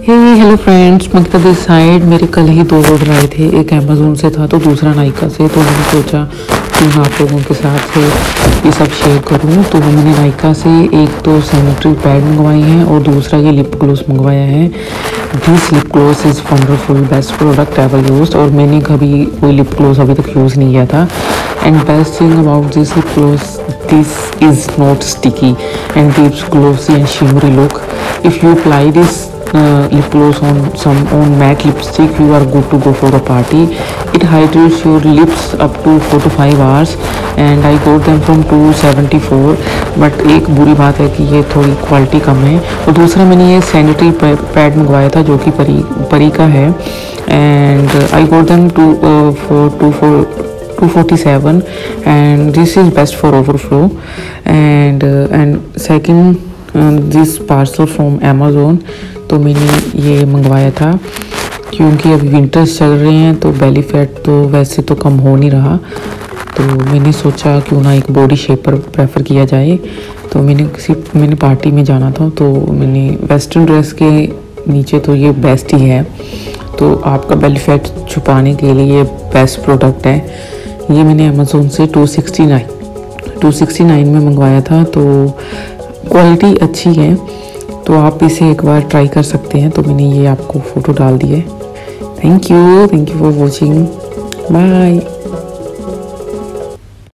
Hello friends, मक्ता this side. मेरे कल ही 2 ऑर्डर आए थे, एक अमेज़ोन से था तो दूसरा नायका से। तो मैंने सोचा कि मैं आप लोगों के साथ से ये सब शेयर करूं। तो मैंने नायका से एक तो सैनिटरी पैड मंगवाई हैं और दूसरा ये लिप ग्लोस मंगवाया है। This lip gloss is wonderful, best product ever used. और मैंने कभी कोई लिप ग्लोस अभी तक यूज़ नहीं किया था। And best thing about this lip gloss, this is not sticky and gives glossy and shimmery look. If you apply this lip gloss on matte lipstick, you are good to go for a party. It hydrates your lips up to 4 to 5 hours and I got them from 274. But एक बुरी बात है कि ये थोड़ी quality कम है। और दूसरा मैंने ये सैनिटरी पैड मंगवाया था जो कि परी का है and I got them for 247 and this is best for overflow and second this parcel from Amazon। तो मैंने ये मंगवाया था क्योंकि अभी विंटर्स चल रहे हैं तो बेली फैट तो वैसे तो कम हो नहीं रहा। तो मैंने सोचा क्यों ना एक बॉडी शेपर प्रेफर किया जाए। तो मैंने पार्टी में जाना था तो मैंने वेस्टर्न ड्रेस के नीचे तो ये बेस्ट ही है। तो आपका बेली फैट छुपाने के लिए ये बेस्ट प्रोडक्ट है। ये मैंने अमेज़ोन से 269 में मंगवाया था। तो क्वालिटी अच्छी है तो आप इसे एक बार ट्राई कर सकते हैं। तो मैंने ये आपको फ़ोटो डाल दी है। Thank you for watching. Bye.